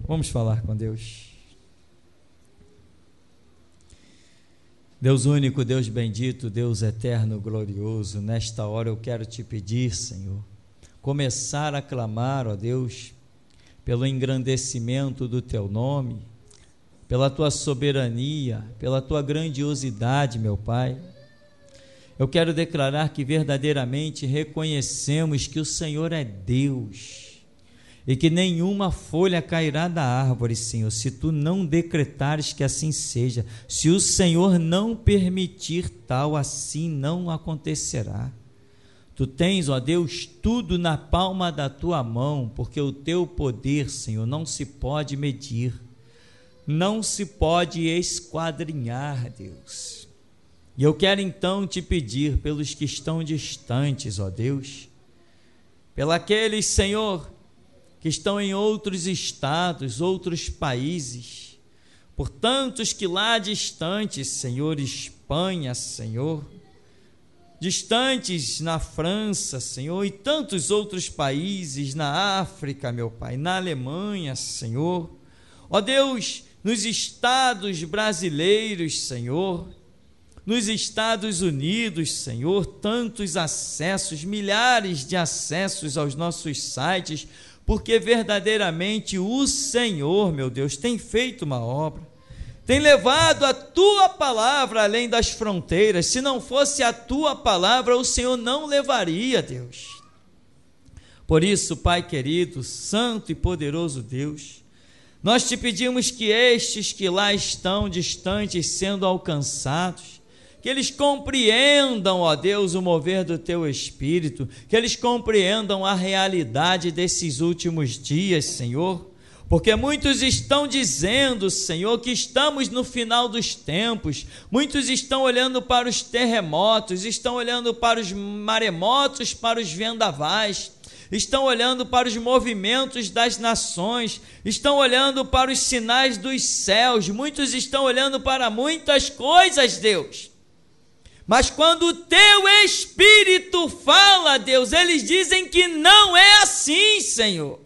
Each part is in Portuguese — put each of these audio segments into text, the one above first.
Vamos falar com Deus. Deus único, Deus bendito, Deus eterno, glorioso, nesta hora eu quero te pedir, Senhor, começar a clamar, ó Deus, pelo engrandecimento do teu nome, pela tua soberania, pela tua grandiosidade, meu Pai. Eu quero declarar que verdadeiramente reconhecemos que o Senhor é Deus e que nenhuma folha cairá da árvore, Senhor, se tu não decretares que assim seja. Se o Senhor não permitir tal, assim não acontecerá. Tu tens, ó Deus, tudo na palma da tua mão, porque o teu poder, Senhor, não se pode medir, não se pode esquadrinhar, Deus. E eu quero então te pedir pelos que estão distantes, ó Deus, pelos, Senhor, que estão em outros estados, outros países, por tantos que lá distantes, Senhor, Espanha, Senhor, distantes na França, Senhor, e tantos outros países, na África, meu Pai, na Alemanha, Senhor, ó Deus, nos estados brasileiros, Senhor, nos Estados Unidos, Senhor, tantos acessos, milhares de acessos aos nossos sites, porque verdadeiramente o Senhor, meu Deus, tem feito uma obra, tem levado a tua palavra além das fronteiras. Se não fosse a tua palavra, o Senhor não levaria, Deus. Por isso, Pai querido, santo e poderoso Deus, nós te pedimos que estes que lá estão distantes sendo alcançados, que eles compreendam, ó Deus, o mover do teu Espírito, que eles compreendam a realidade desses últimos dias, Senhor, porque muitos estão dizendo, Senhor, que estamos no final dos tempos, muitos estão olhando para os terremotos, estão olhando para os maremotos, para os vendavais, estão olhando para os movimentos das nações, estão olhando para os sinais dos céus, muitos estão olhando para muitas coisas, Deus. Mas quando o teu Espírito fala, Deus, eles dizem que não é assim, Senhor.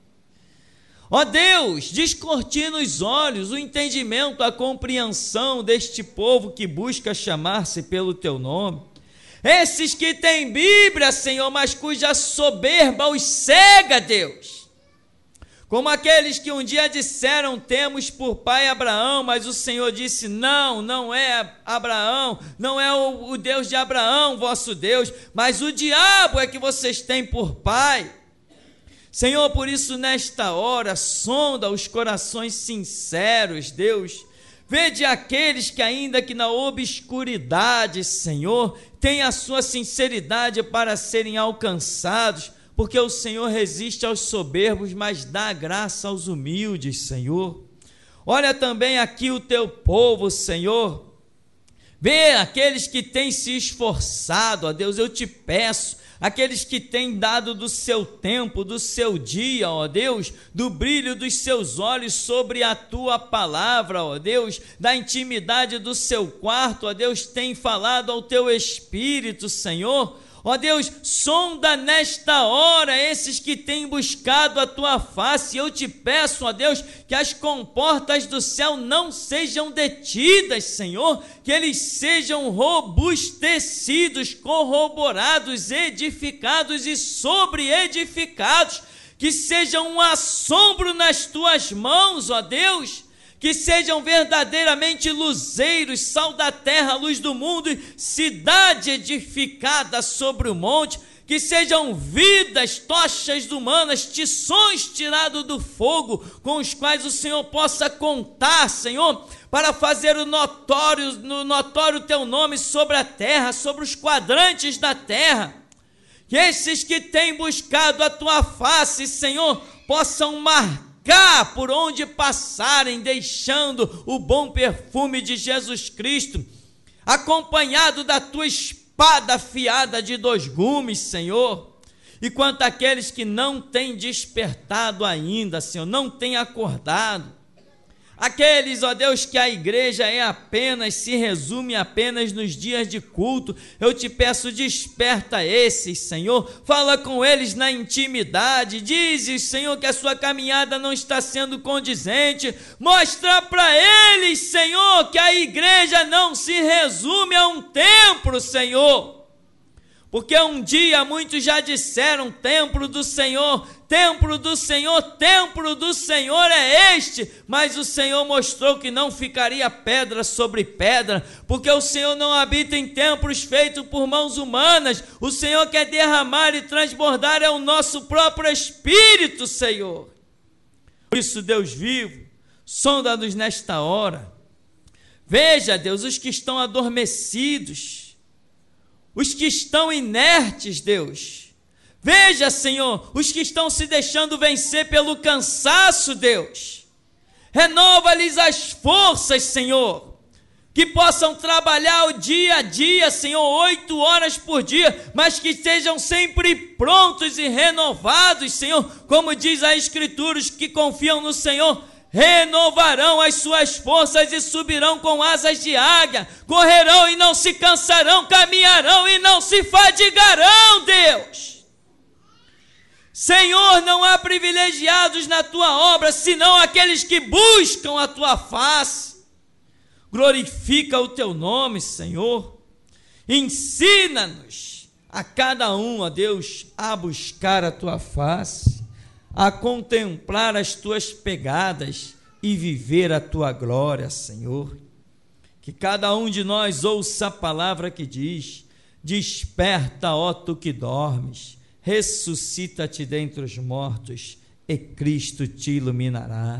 Ó Deus, descortina os olhos, o entendimento, a compreensão deste povo que busca chamar-se pelo teu nome. Esses que têm Bíblia, Senhor, mas cuja soberba os cega, Deus. Como aqueles que um dia disseram, temos por pai Abraão, mas o Senhor disse, não é Abraão, não é o Deus de Abraão, vosso Deus, mas o diabo é que vocês têm por pai. Senhor, por isso nesta hora, sonda os corações sinceros, Deus, vede aqueles que ainda que na obscuridade, Senhor, têm a sua sinceridade para serem alcançados, porque o Senhor resiste aos soberbos, mas dá graça aos humildes, Senhor. Olha também aqui o teu povo, Senhor, vê aqueles que têm se esforçado, ó Deus, eu te peço, aqueles que têm dado do seu tempo, do seu dia, ó Deus, do brilho dos seus olhos sobre a tua palavra, ó Deus, da intimidade do seu quarto, ó Deus, tem falado ao teu Espírito, Senhor. Ó Deus, sonda nesta hora esses que têm buscado a tua face. Eu te peço, ó Deus, que as comportas do céu não sejam detidas, Senhor, que eles sejam robustecidos, corroborados, edificados e sobreedificados, que sejam um assombro nas tuas mãos, ó Deus, que sejam verdadeiramente luzeiros, sal da terra, luz do mundo, cidade edificada sobre o monte, que sejam vidas, tochas humanas, tições tirados do fogo, com os quais o Senhor possa contar, Senhor, para fazer o notório teu nome sobre a terra, sobre os quadrantes da terra, que esses que têm buscado a tua face, Senhor, possam marcar por onde passarem, deixando o bom perfume de Jesus Cristo, acompanhado da tua espada afiada de 2 gumes, Senhor. E quanto àqueles que não têm despertado ainda, Senhor, não têm acordado, Aqueles, ó Deus, que a igreja se resume apenas nos dias de culto, eu te peço, desperta esses, Senhor, fala com eles na intimidade, diz, Senhor, que a sua caminhada não está sendo condizente, mostra para eles, Senhor, que a igreja não se resume a um templo, Senhor, porque um dia muitos já disseram, templo do Senhor, templo do Senhor, templo do Senhor é este, mas o Senhor mostrou que não ficaria pedra sobre pedra, porque o Senhor não habita em templos feitos por mãos humanas, o Senhor quer derramar e transbordar é o nosso próprio Espírito, Senhor. Por isso, Deus vivo, sonda-nos nesta hora, veja, Deus, os que estão adormecidos, os que estão inertes, Deus, veja, Senhor, os que estão se deixando vencer pelo cansaço, Deus, renova-lhes as forças, Senhor, que possam trabalhar o dia a dia, Senhor, 8 horas por dia, mas que estejam sempre prontos e renovados, Senhor, como diz a Escritura, os que confiam no Senhor, renovarão as suas forças e subirão com asas de águia, correrão e não se cansarão, caminharão e não se fadigarão, Deus. Senhor, não há privilegiados na tua obra, senão aqueles que buscam a tua face. Glorifica o teu nome, Senhor. Ensina-nos a cada um, ó Deus, a buscar a tua face, a contemplar as tuas pegadas e viver a tua glória, Senhor. Que cada um de nós ouça a palavra que diz: desperta, ó tu que dormes, ressuscita-te dentre os mortos, e Cristo te iluminará.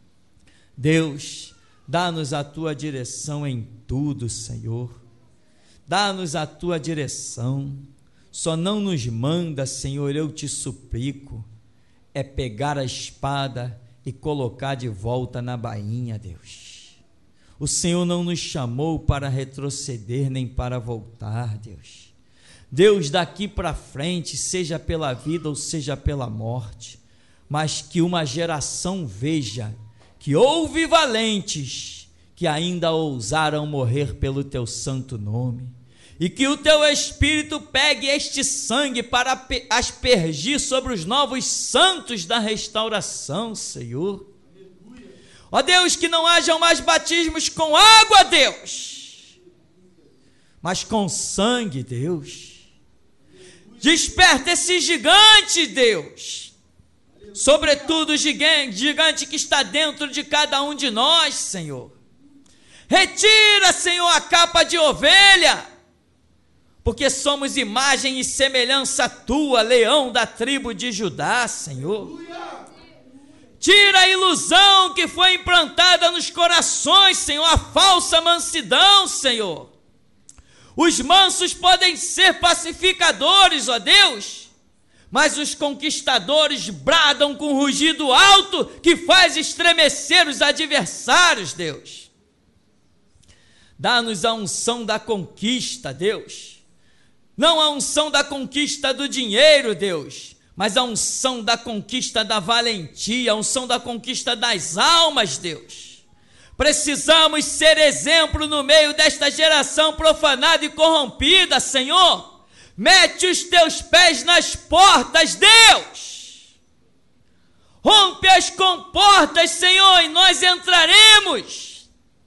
Deus, dá-nos a tua direção em tudo, Senhor. Dá-nos a tua direção. Só não nos manda, Senhor, eu te suplico, é pegar a espada e colocar de volta na bainha, Deus. O Senhor não nos chamou para retroceder nem para voltar, Deus. Deus, daqui para frente, seja pela vida ou seja pela morte, mas que uma geração veja que houve valentes que ainda ousaram morrer pelo teu santo nome, e que o teu Espírito pegue este sangue para aspergir sobre os novos santos da restauração, Senhor. Ó Deus, que não hajam mais batismos com água, Deus, mas com sangue, Deus. Desperta esse gigante, Deus, sobretudo o gigante que está dentro de cada um de nós, Senhor. Retira, Senhor, a capa de ovelha, porque somos imagem e semelhança tua, leão da tribo de Judá, Senhor. Tira a ilusão que foi implantada nos corações, Senhor, a falsa mansidão, Senhor. Os mansos podem ser pacificadores, ó Deus, mas os conquistadores bradam com rugido alto que faz estremecer os adversários, Deus. Dá-nos a unção da conquista, Deus. Não a unção da conquista do dinheiro, Deus, mas a unção da conquista da valentia, a unção da conquista das almas, Deus. Precisamos ser exemplo no meio desta geração profanada e corrompida, Senhor. Mete os teus pés nas portas, Deus. Rompe as comportas, Senhor, e nós entraremos.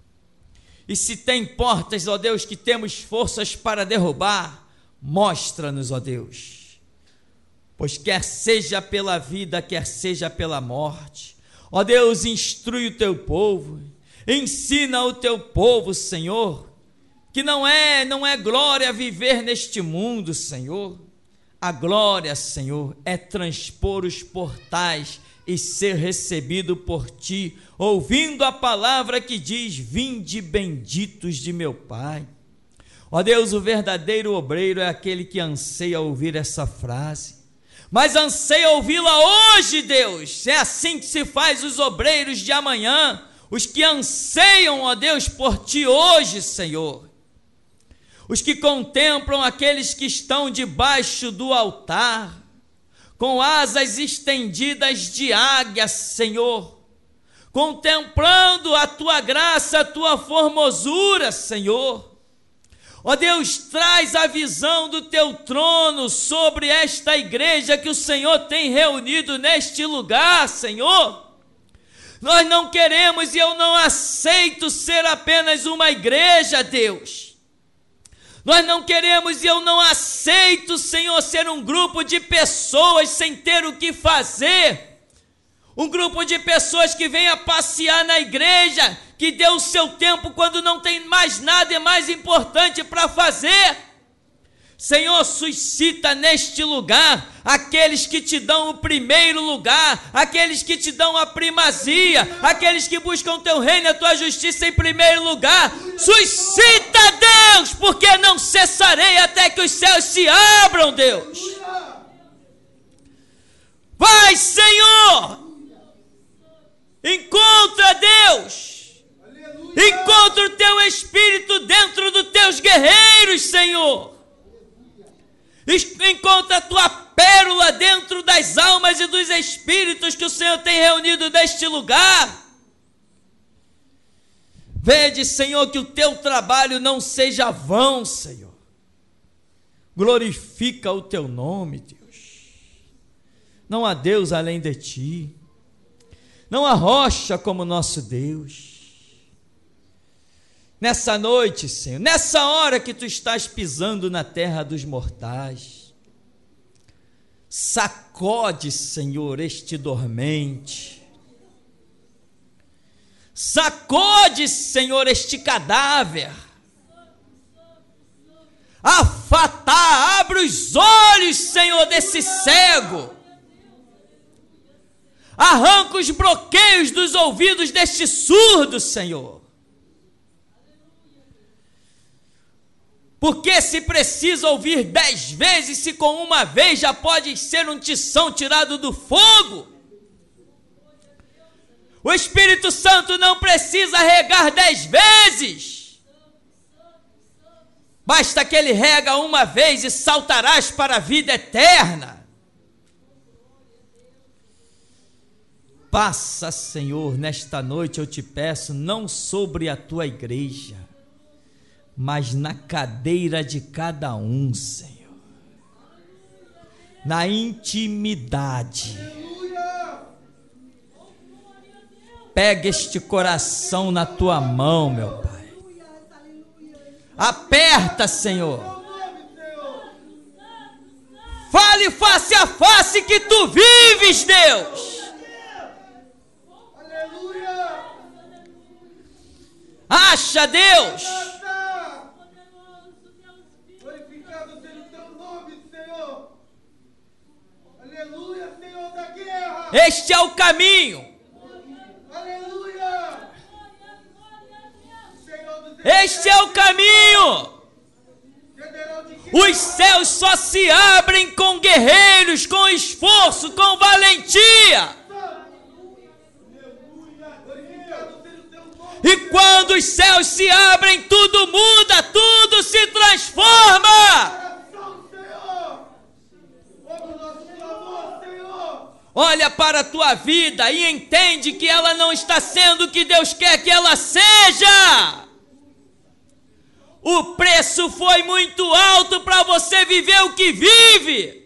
E se tem portas, ó Deus, que temos forças para derrubar, mostra-nos, ó Deus, pois quer seja pela vida, quer seja pela morte, ó Deus, instrui o teu povo, ensina o teu povo, Senhor, que não é glória viver neste mundo, Senhor. A glória, Senhor, é transpor os portais e ser recebido por ti, ouvindo a palavra que diz: vinde benditos de meu Pai. Ó Deus, o verdadeiro obreiro é aquele que anseia ouvir essa frase, mas anseia ouvi-la hoje, Deus. É assim que se faz os obreiros de amanhã, os que anseiam, ó Deus, por ti hoje, Senhor. Os que contemplam aqueles que estão debaixo do altar, com asas estendidas de águia, Senhor, contemplando a tua graça, a tua formosura, Senhor. Ó Deus, traz a visão do teu trono sobre esta igreja que o Senhor tem reunido neste lugar, Senhor. Nós não queremos e eu não aceito ser apenas uma igreja, Deus. Nós não queremos e eu não aceito, Senhor, ser um grupo de pessoas sem ter o que fazer. Um grupo de pessoas que venha passear na igreja, que dê o seu tempo quando não tem mais nada mais importante para fazer. Senhor, suscita neste lugar aqueles que te dão o primeiro lugar, aqueles que te dão a primazia, aqueles que buscam o teu reino e a tua justiça em primeiro lugar. Suscita, Deus, porque não cessarei até que os céus se abram, Deus. Vai, Senhor. Encontra, Deus, encontra o teu Espírito dentro dos teus guerreiros, Senhor. Encontra a tua pérola dentro das almas e dos espíritos que o Senhor tem reunido neste lugar. Vede, Senhor, que o teu trabalho não seja vão, Senhor. Glorifica o teu nome, Deus. Não há Deus além de ti. Não há rocha como nosso Deus. Nessa noite, Senhor, nessa hora que tu estás pisando na terra dos mortais, sacode, Senhor, este dormente. Sacode, Senhor, este cadáver. Afatá, abre os olhos, Senhor, desse cego. Arranca os bloqueios dos ouvidos deste surdo, Senhor. Porque se precisa ouvir 10 vezes, se com uma vez já pode ser um tição tirado do fogo. O Espírito Santo não precisa regar 10 vezes. Basta que ele rega uma vez e saltarás para a vida eterna. Passa, Senhor, nesta noite eu te peço, não sobre a tua igreja, mas na cadeira de cada um, Senhor. Na intimidade. Pega este coração na tua mão, meu Pai. Aperta, Senhor. Fale face a face que tu vives, Deus. Acha, Deus. Glorificado seja o teu nome, Senhor. Aleluia, Senhor da guerra. Este é o caminho. Aleluia. Este é o caminho. Os céus só se abrem com guerreiros, com esforço, com valentia. E quando os céus se abrem, tudo muda, tudo se transforma. Olha para a tua vida e entende que ela não está sendo o que Deus quer que ela seja. O preço foi muito alto para você viver o que vive.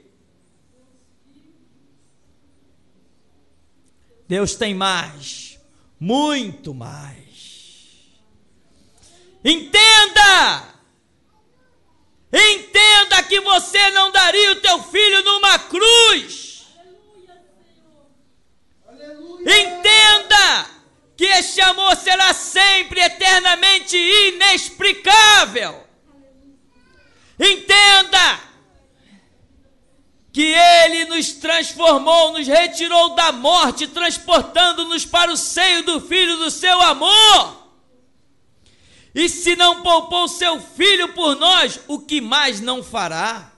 Deus tem mais, muito mais. Entenda! Entenda que você não daria o teu filho numa cruz. Entenda que este amor será sempre, eternamente inexplicável. Entenda que Ele nos transformou, nos retirou da morte, transportando-nos para o seio do Filho do seu amor. E se não poupou seu Filho por nós, o que mais não fará?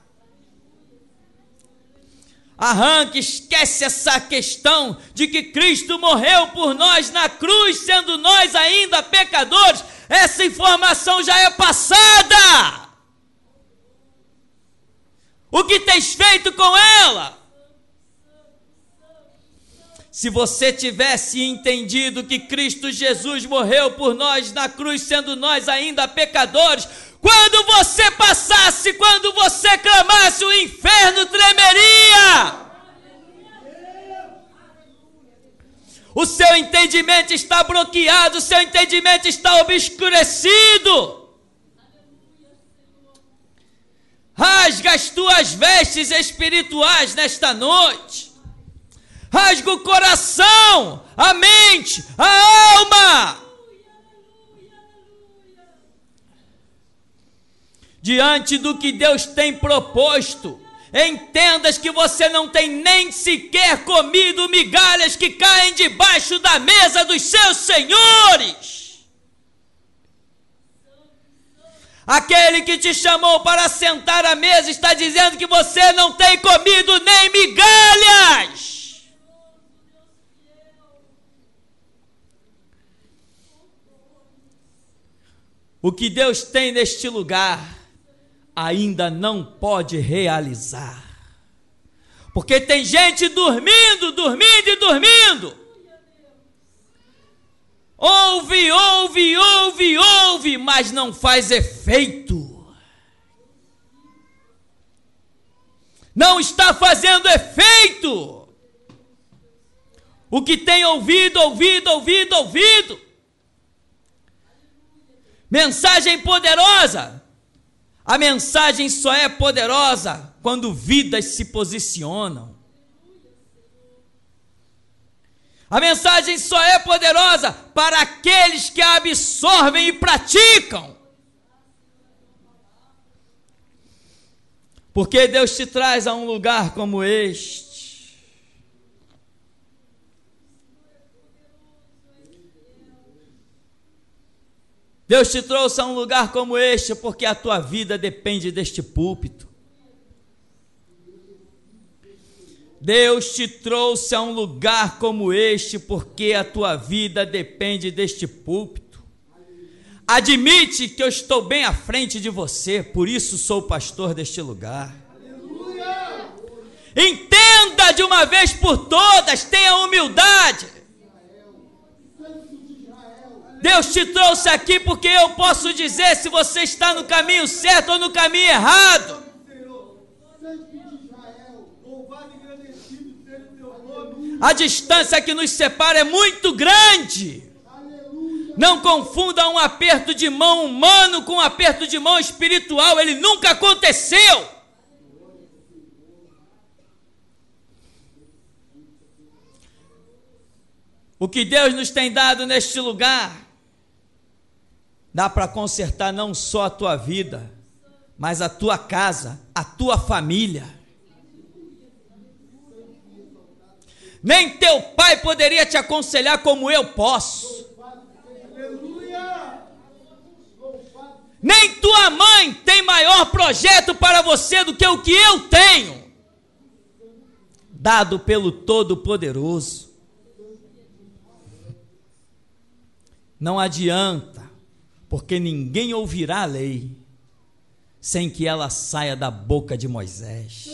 Arranque, esquece essa questão de que Cristo morreu por nós na cruz, sendo nós ainda pecadores. Essa informação já é passada. O que tens feito com ela? Se você tivesse entendido que Cristo Jesus morreu por nós na cruz, sendo nós ainda pecadores, quando você passasse, quando você clamasse, o inferno tremeria. O seu entendimento está bloqueado, o seu entendimento está obscurecido. Rasga as tuas vestes espirituais nesta noite. Rasga o coração, a mente, a alma. Diante do que Deus tem proposto, entendas que você não tem nem sequer comido migalhas que caem debaixo da mesa dos seus senhores. Aquele que te chamou para sentar à mesa está dizendo que você não tem comido nem migalhas. O que Deus tem neste lugar ainda não pode realizar, porque tem gente dormindo, ouve, mas não faz efeito, não está fazendo efeito, o que tem ouvido, mensagem poderosa. A mensagem só é poderosa quando vidas se posicionam. A mensagem só é poderosa para aqueles que a absorvem e praticam. Porque Deus te traz a um lugar como este. Deus te trouxe a um lugar como este porque a tua vida depende deste púlpito. Deus te trouxe a um lugar como este porque a tua vida depende deste púlpito. Admite que eu estou bem à frente de você, por isso sou o pastor deste lugar. Aleluia! Entenda de uma vez por todas, tenha humildade. Deus te trouxe aqui porque eu posso dizer se você está no caminho certo ou no caminho errado. A distância que nos separa é muito grande. Não confunda um aperto de mão humano com um aperto de mão espiritual. Ele nunca aconteceu. O que Deus nos tem dado neste lugar dá para consertar não só a tua vida, mas a tua casa, a tua família. Nem teu pai poderia te aconselhar como eu posso. Nem tua mãe tem maior projeto para você do que o que eu tenho, dado pelo Todo-Poderoso. Não adianta, porque ninguém ouvirá a lei sem que ela saia da boca de Moisés.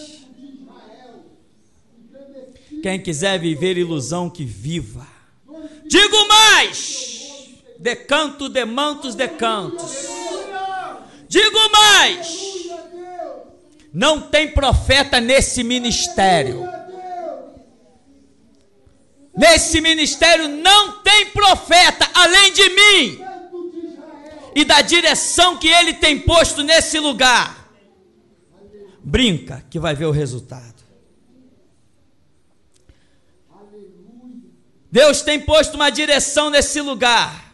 Quem quiser viver ilusão, que viva. Digo mais, decanto, demantos, decantos. Digo mais, não tem profeta nesse ministério. Nesse ministério não tem profeta além de mim e da direção que ele tem posto nesse lugar. Brinca que vai ver o resultado. Deus tem posto uma direção nesse lugar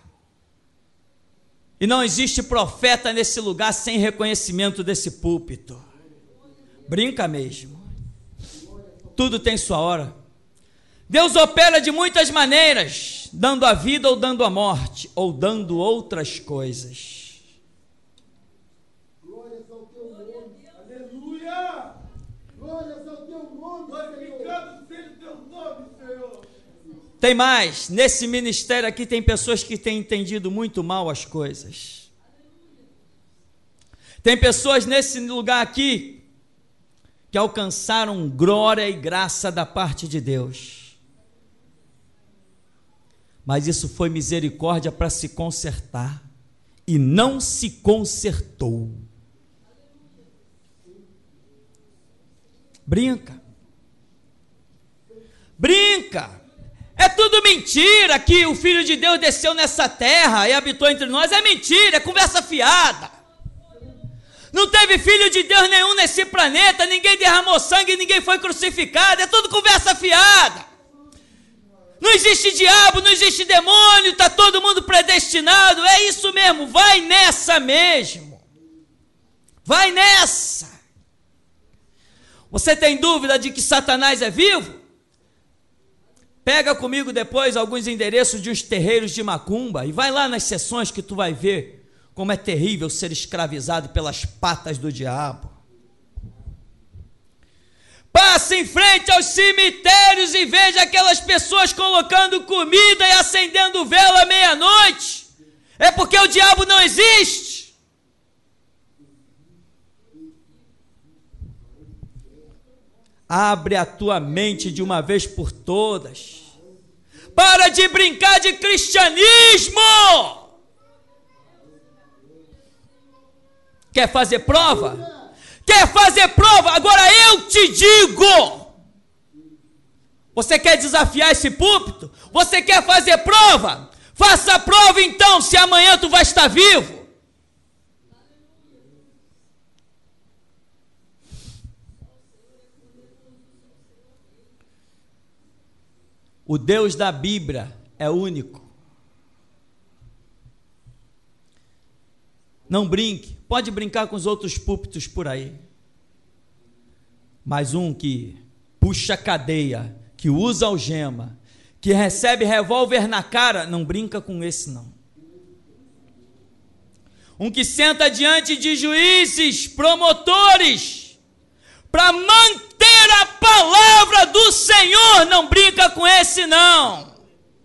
e não existe profeta nesse lugar sem reconhecimento desse púlpito. Brinca mesmo. Tudo tem sua hora. Deus opera de muitas maneiras, dando a vida ou dando a morte, ou dando outras coisas. Glórias ao teu nome. Aleluia! Glórias ao teu nome, glorificado seja o teu nome, Senhor. Tem mais, nesse ministério aqui tem pessoas que têm entendido muito mal as coisas. Tem pessoas nesse lugar aqui que alcançaram glória e graça da parte de Deus. Mas isso foi misericórdia para se consertar, e não se consertou. Brinca. É tudo mentira que o Filho de Deus desceu nessa terra e habitou entre nós. É mentira, é conversa fiada. Não teve Filho de Deus nenhum nesse planeta, ninguém derramou sangue, ninguém foi crucificado, é tudo conversa fiada. Não existe diabo, não existe demônio, está todo mundo predestinado, é isso mesmo, vai nessa mesmo. Vai nessa. Você tem dúvida de que Satanás é vivo? Pega comigo depois alguns endereços de uns terreiros de macumba e vai lá nas sessões que tu vai ver como é terrível ser escravizado pelas patas do diabo. Passe em frente aos cemitérios e veja aquelas pessoas colocando comida e acendendo vela à meia-noite. É porque o diabo não existe. Abre a tua mente de uma vez por todas. Para de brincar de cristianismo. Quer fazer prova? Quer fazer prova? Agora eu te digo. Você quer desafiar esse púlpito? Você quer fazer prova? Faça a prova então, se amanhã tu vai estar vivo. O Deus da Bíblia é único. Não brinque, pode brincar com os outros púlpitos por aí. Mas um que puxa cadeia, que usa algema, que recebe revólver na cara, não brinca com esse não. Um que senta diante de juízes, promotores, para manter a palavra do Senhor, não brinca com esse não.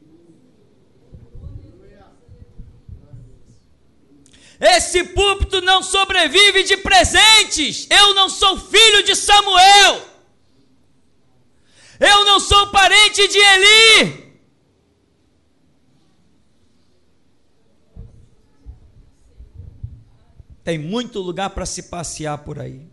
Esse púlpito não sobrevive de presentes. Eu não sou filho de Samuel. Eu não sou parente de Eli. Tem muito lugar para se passear por aí.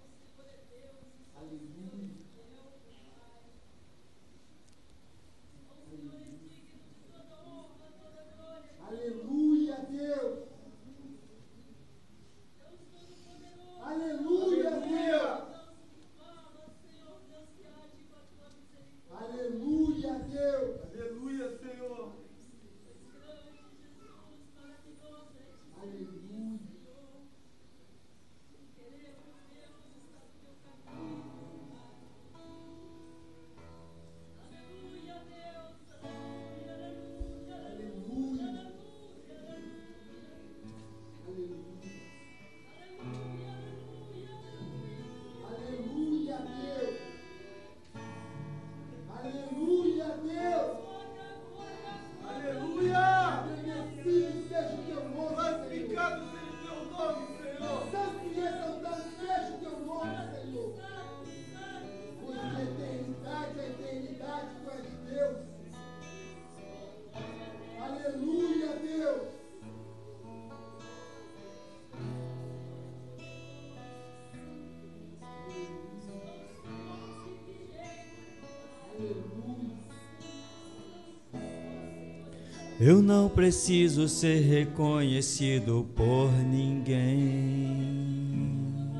Eu não preciso ser reconhecido por ninguém.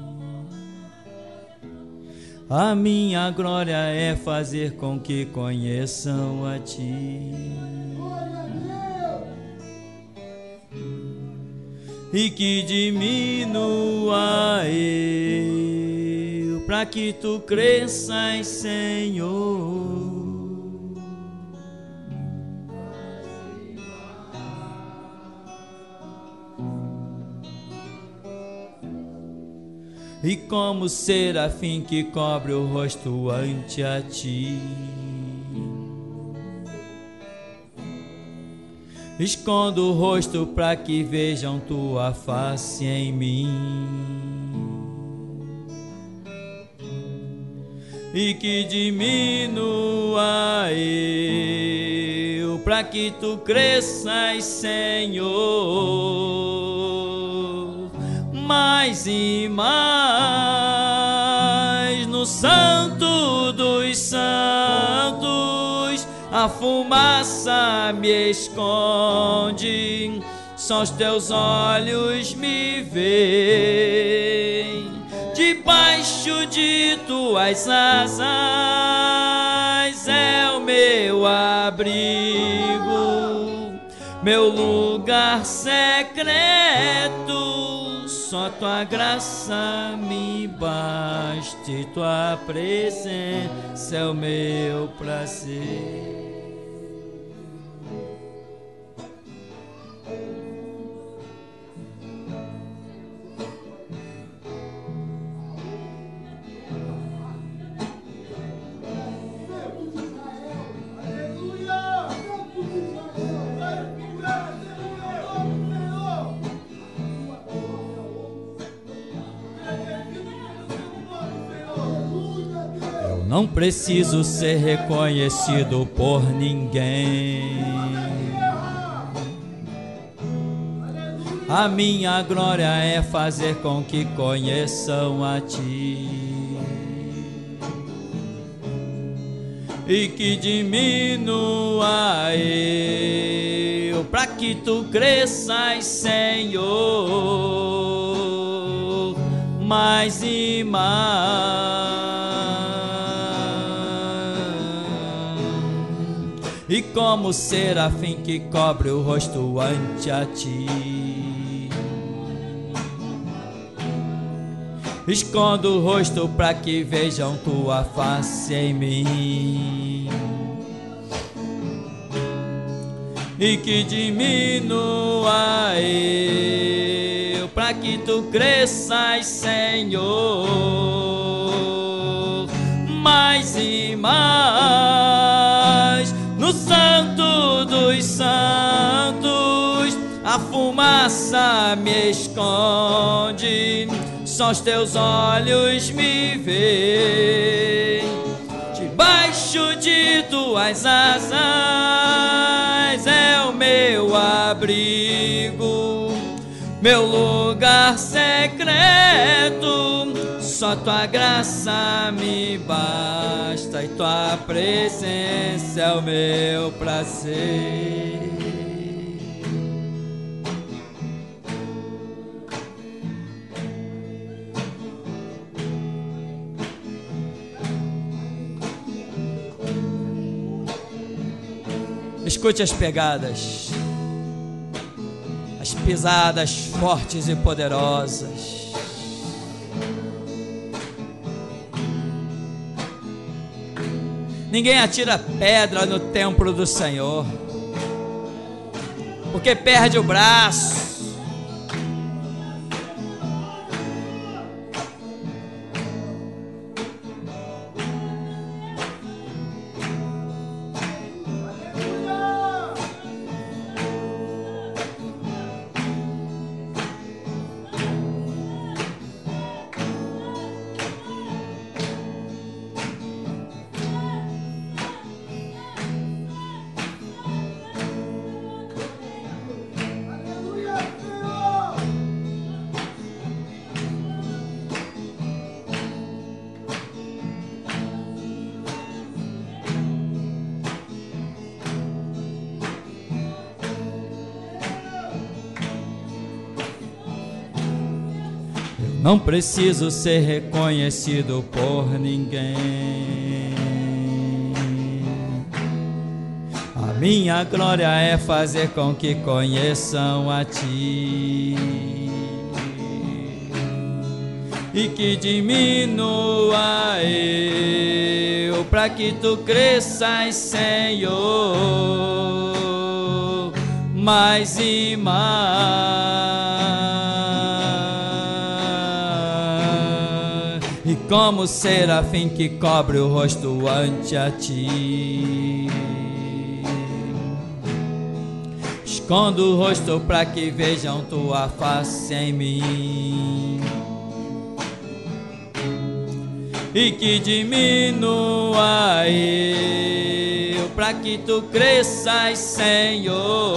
A minha glória é fazer com que conheçam a Ti. E que diminua eu, para que Tu cresças, Senhor. E como serafim que cobre o rosto ante a Ti, escondo o rosto para que vejam Tua face em mim. E que diminua eu, para que tu cresças, Senhor, mais e mais no Santo dos Santos. A fumaça me esconde, só os teus olhos me veem. Debaixo de tuas asas é o meu abrigo, meu lugar secreto. Só tua graça me basta e tua presença é o meu prazer. Não preciso ser reconhecido por ninguém. A minha glória é fazer com que conheçam a ti e que diminua eu, para que tu cresças, Senhor, mais e mais. E como serafim que cobre o rosto ante a ti, escondo o rosto para que vejam tua face em mim e que diminua eu, para que tu cresças, Senhor, mais e mais. No Santo dos Santos a fumaça me esconde, só os teus olhos me veem. Debaixo de tuas asas é o meu abrigo, meu lugar secreto. Só tua graça me basta e tua presença é o meu prazer. Escute as pegadas, as pisadas fortes e poderosas. Ninguém atira pedra no templo do Senhor, porque perde o braço. Não preciso ser reconhecido por ninguém. A minha glória é fazer com que conheçam a ti e que diminua eu, para que tu cresças, Senhor, mais e mais. E como serafim que cobre o rosto ante a ti, escondo o rosto para que vejam tua face em mim e que diminua eu, para que tu cresças, Senhor,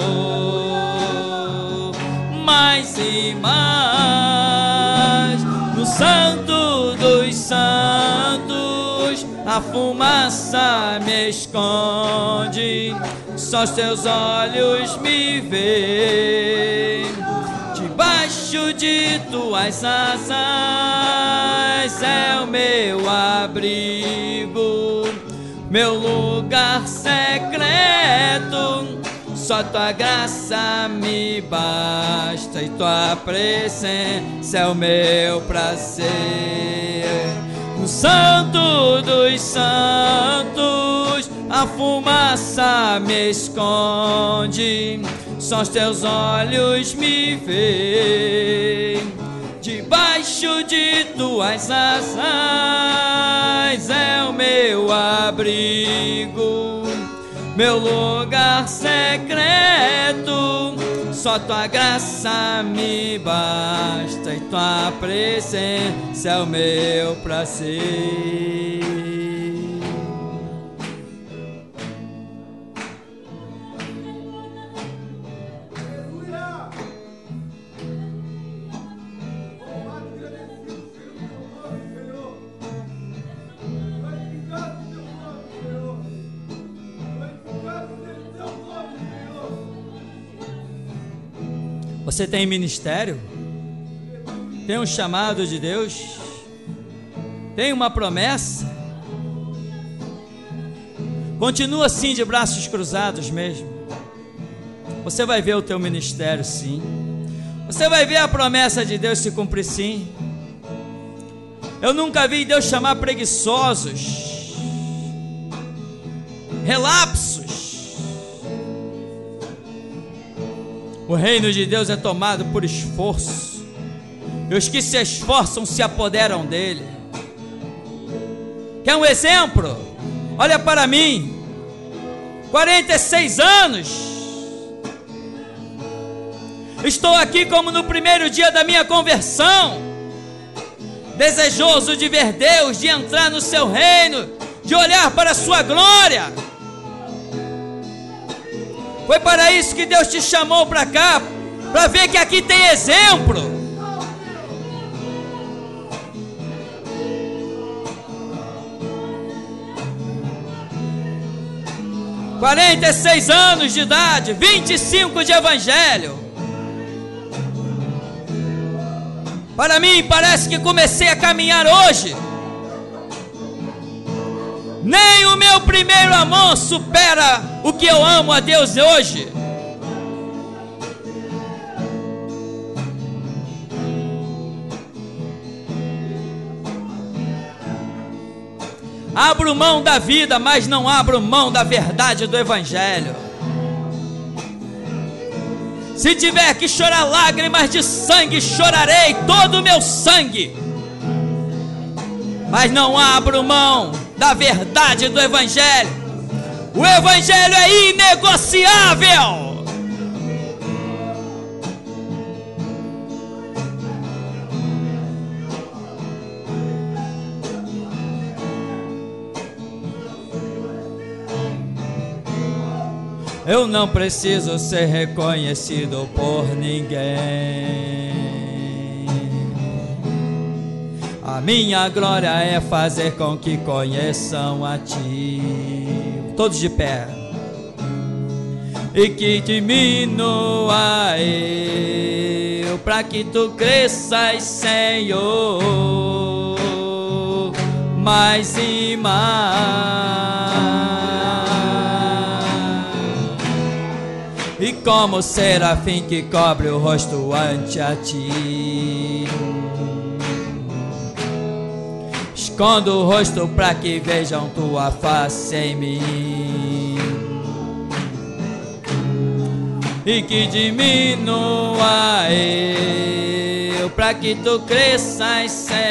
mais e mais. No Santo dos Santos a fumaça me esconde, só os teus olhos me veem. Debaixo de tuas asas é o meu abrigo, meu lugar secreto. Só tua graça me basta e tua presença é o meu prazer. No Santo dos Santos a fumaça me esconde, só os teus olhos me veem. Debaixo de tuas asas é o meu abrigo, meu lugar secreto. Só tua graça me basta e tua presença é o meu prazer. Você tem ministério? Tem um chamado de Deus? Tem uma promessa? Continua assim de braços cruzados mesmo. Você vai ver o teu ministério sim. Você vai ver a promessa de Deus se cumprir sim. Eu nunca vi Deus chamar preguiçosos, relapsos. O reino de Deus é tomado por esforço, e os que se esforçam se apoderam dele. Quer um exemplo? Olha para mim, 46 anos, estou aqui como no primeiro dia da minha conversão, desejoso de ver Deus, de entrar no seu reino, de olhar para a sua glória. Foi para isso que Deus te chamou para cá, para ver que aqui tem exemplo. – 46 anos de idade, 25 de evangelho. Para mim parece que comecei a caminhar hoje. Nem o meu primeiro amor supera o que eu amo a Deus hoje. Abro mão da vida, mas não abro mão da verdade do Evangelho. Se tiver que chorar lágrimas de sangue, chorarei todo o meu sangue, mas não abro mão da verdade do Evangelho. O Evangelho é inegociável. Eu não preciso ser reconhecido por ninguém. A minha glória é fazer com que conheçam a Ti. Todos de pé. E que diminua eu, para que Tu cresças, Senhor, mais e mais. E como serafim que cobre o rosto ante a Ti, escondo o rosto para que vejam tua face em mim. E que diminua eu, para que tu cresças,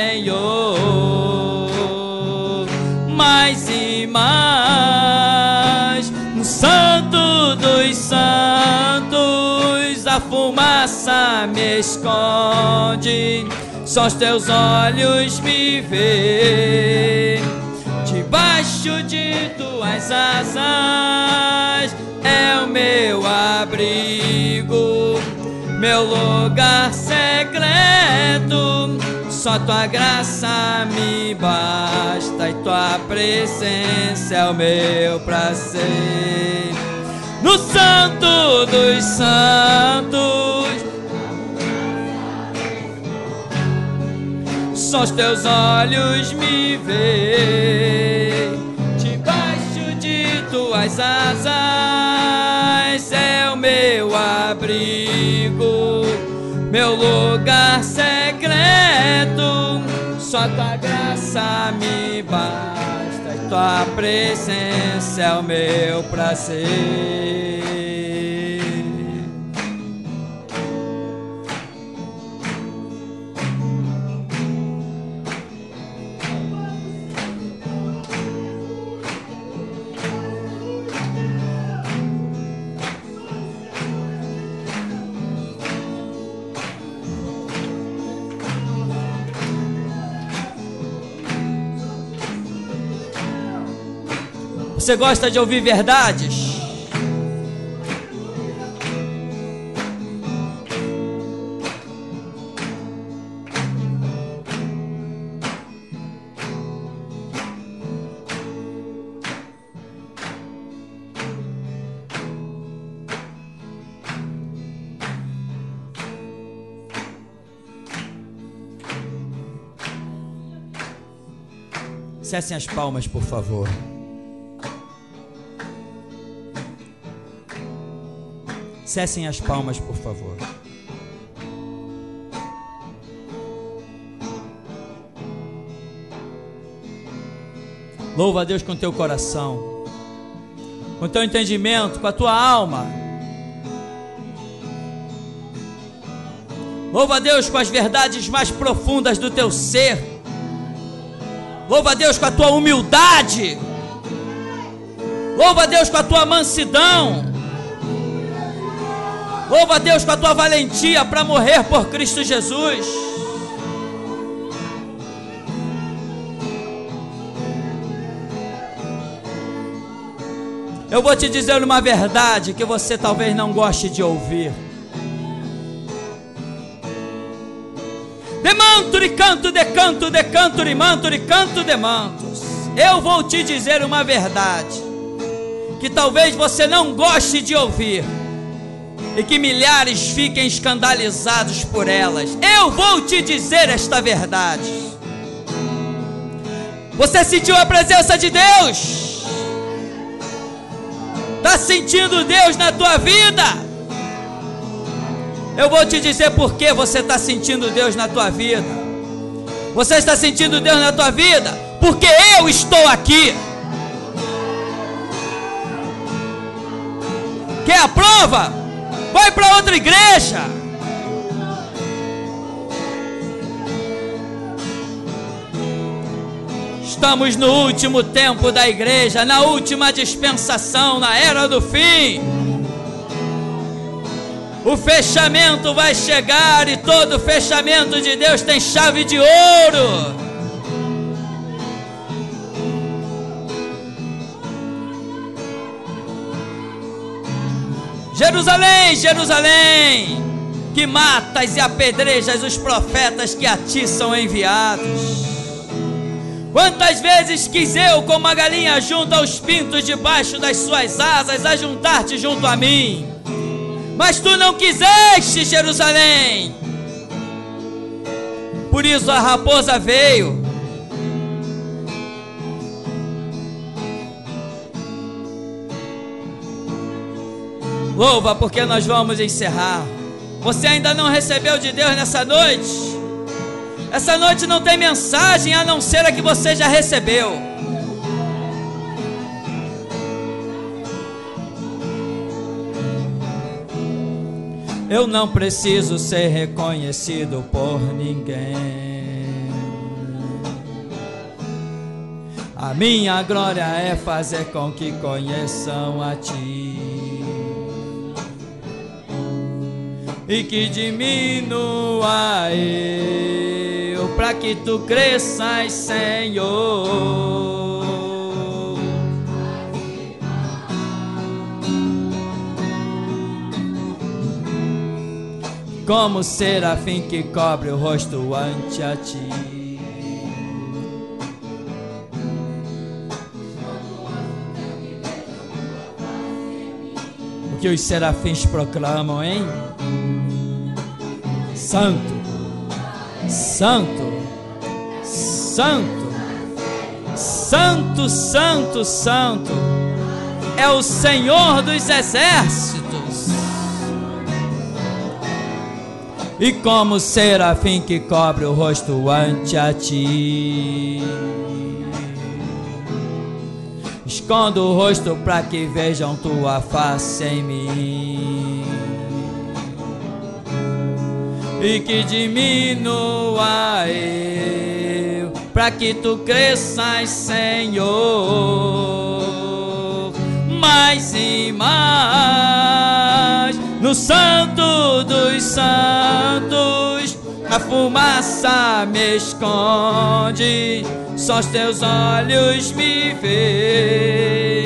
Senhor, mais e mais. No Santo dos Santos a fumaça me esconde, só os teus olhos me veem. Debaixo Debaixo de tuas asas é o meu abrigo, meu lugar secreto. Só tua graça me basta e tua presença é o meu prazer. No Santo dos Santos, só os teus olhos me veem. Debaixo de tuas asas é o meu abrigo, meu lugar secreto. Só tua graça me basta e tua presença é o meu prazer. Você gosta de ouvir verdades? Cessem as palmas, por favor. Cessem as palmas, por favor. Louva a Deus com teu coração, com teu entendimento, com a tua alma. Louva a Deus com as verdades mais profundas do teu ser. Louva a Deus com a tua humildade. Louva a Deus com a tua mansidão. Louva a Deus com a tua valentia para morrer por Cristo Jesus. Eu vou te dizer uma verdade que você talvez não goste de ouvir. Demanturi canto, decanto, decanturi manturi canto demantos. Eu vou te dizer uma verdade que talvez você não goste de ouvir e que milhares fiquem escandalizados por elas. Eu vou te dizer esta verdade. Você sentiu a presença de Deus? Está sentindo Deus na tua vida? Eu vou te dizer por que você está sentindo Deus na tua vida. Você está sentindo Deus na tua vida porque eu estou aqui. Quer a prova? Vai para outra igreja. Estamos no último tempo da igreja, na última dispensação, na era do fim. O fechamento vai chegar e todo fechamento de Deus tem chave de ouro. Jerusalém, Jerusalém, que matas e apedrejas os profetas que a ti são enviados. Quantas vezes quis eu, como a galinha junto aos pintos debaixo das suas asas, ajuntar-te junto a mim, mas tu não quiseste, Jerusalém. Por isso a raposa veio. Louva, porque nós vamos encerrar. Você ainda não recebeu de Deus nessa noite? Essa noite não tem mensagem a não ser a que você já recebeu. Eu não preciso ser reconhecido por ninguém. A minha glória é fazer com que conheçam a ti e que diminua eu, para que tu cresças, Senhor. como serafim que cobre o rosto ante a ti. O que os serafins proclamam, hein? Santo, Santo, Santo, Santo, Santo, Santo, é o Senhor dos exércitos. E como serafim que cobre o rosto ante a ti, escondo o rosto para que vejam tua face em mim, e que diminua eu, para que tu cresças, Senhor, mais e mais. No Santo dos Santos a fumaça me esconde, só os teus olhos me veem.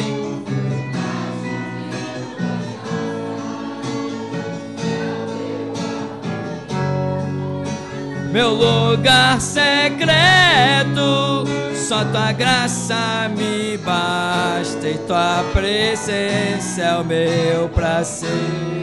Meu lugar secreto, só tua graça me basta, e tua presença é o meu prazer.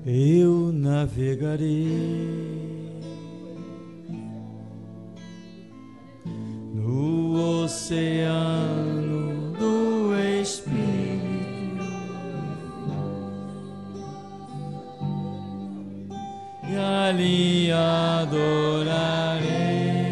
eu navegarei no oceano do Espírito e ali adorarei.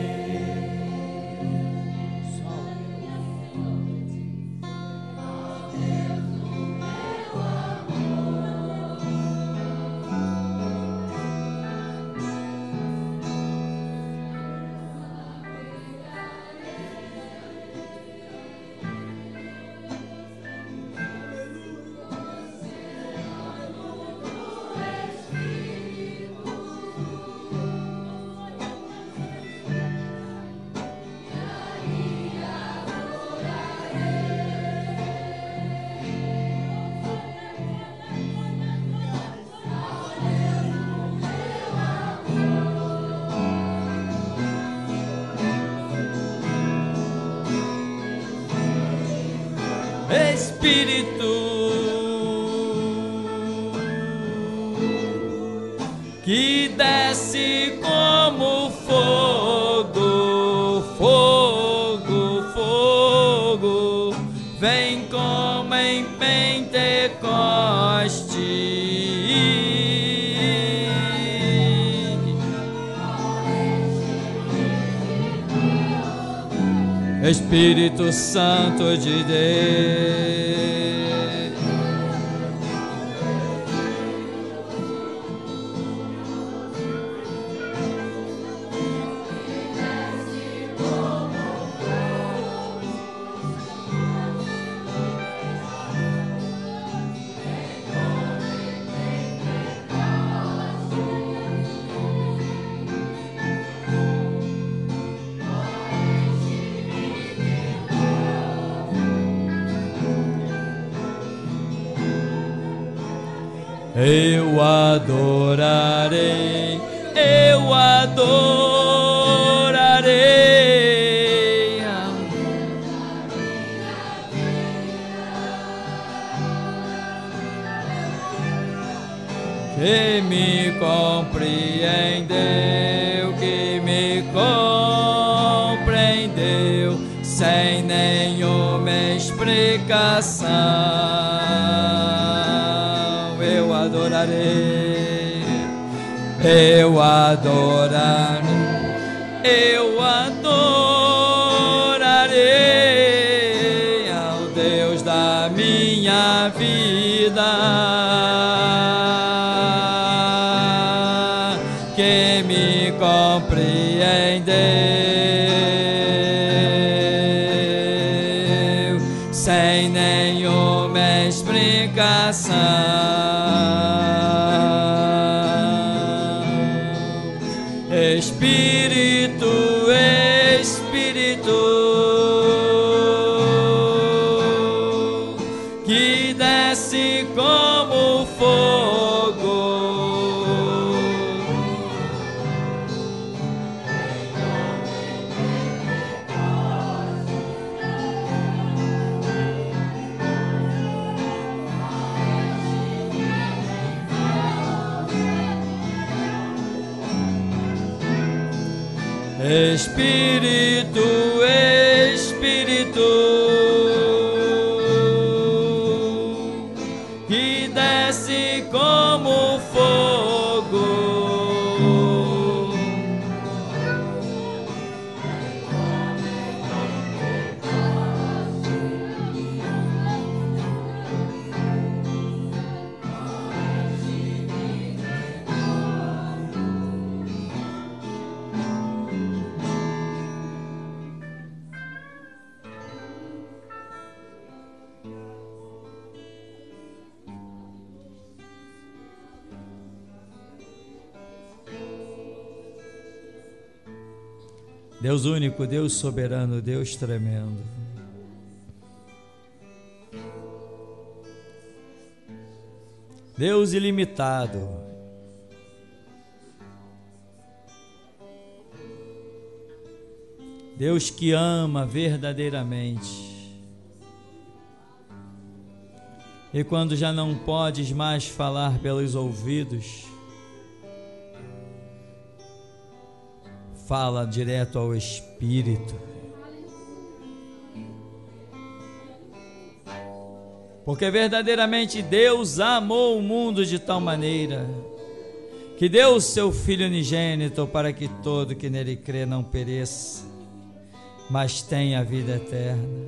Espírito que desce como fogo, fogo, fogo, vem como em Pentecoste. Espírito Santo de Deus, eu adorarei, eu adorarei. Que me compreendeu sem nenhuma explicação. Eu adorarei, eu adorarei, eu adorarei ao Deus da minha vida, que me compreendeu sem nenhuma explicação. Espírito, Espírito, que desce como fogo, Espírito, Espírito, que desce como fogo, Deus único, Deus soberano, Deus tremendo. Deus ilimitado. Deus que ama verdadeiramente. E quando já não podes mais falar pelos ouvidos, fala direto ao Espírito. Porque verdadeiramente Deus amou o mundo de tal maneira que deu o seu Filho unigênito para que todo que nele crê não pereça, mas tenha a vida eterna.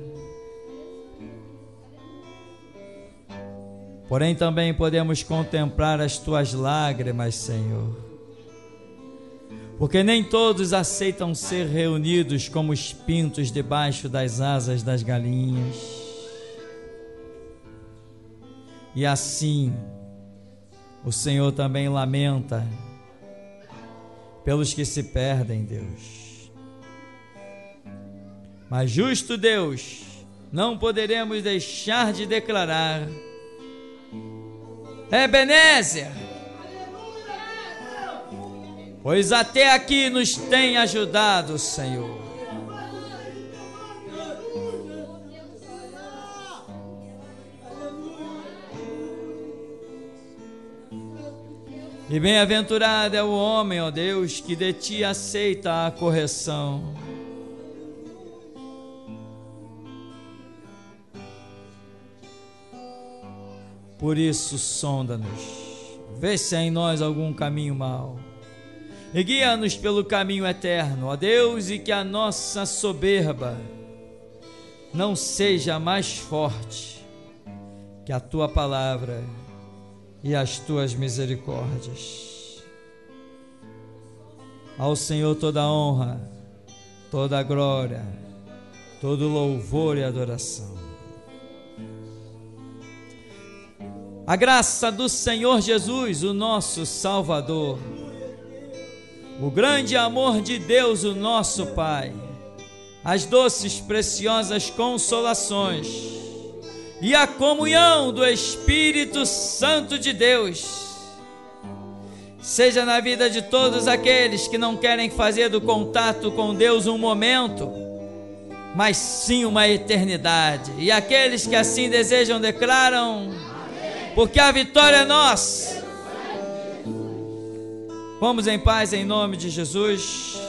Porém também podemos contemplar as tuas lágrimas, Senhor, porque nem todos aceitam ser reunidos como os pintos debaixo das asas das galinhas. E assim, o Senhor também lamenta pelos que se perdem, Deus. Mas justo Deus, não poderemos deixar de declarar: Ebenezer, pois até aqui nos tem ajudado, Senhor. E bem-aventurado é o homem, ó Deus, que de ti aceita a correção. Por isso, sonda-nos, vê se há em nós algum caminho mau, e guia-nos pelo caminho eterno, ó Deus, e que a nossa soberba não seja mais forte que a tua palavra e as tuas misericórdias. Ao Senhor toda a honra, toda a glória, todo louvor e adoração. A graça do Senhor Jesus, o nosso Salvador, o grande amor de Deus, o nosso Pai, as doces, preciosas consolações e a comunhão do Espírito Santo de Deus seja na vida de todos aqueles que não querem fazer do contato com Deus um momento, mas sim uma eternidade. E aqueles que assim desejam declaram: porque a vitória é nossa. Vamos em paz em nome de Jesus.